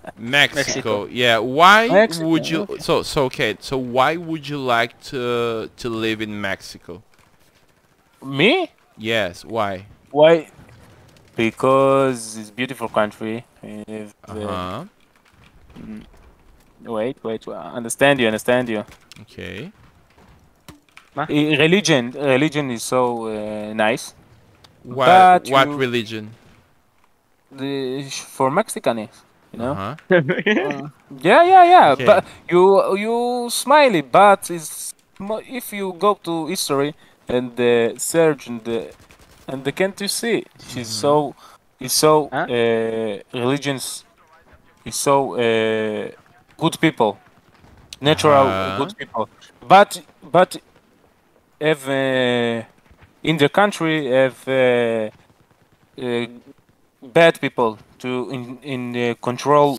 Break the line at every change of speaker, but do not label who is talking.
Mexico. Yeah. Why would
Mexico.
you?
Okay.
Okay. So why would you like to live in Mexico?
Me?
Yes. Why?
Why? Because it's beautiful country.
Uh-huh.
Mm, wait. Understand you. Understand you.
Okay.
Religion is so nice,
What
but
what religion?
for Mexicanese, you know.
Uh-huh.
Yeah.
Okay.
But you smiley, but if you go to history and search and the can't you see she's
Mm-hmm.
so is so
Huh?
religions is so good people, natural
Uh-huh.
good people, but have in the country have uh, bad people to in control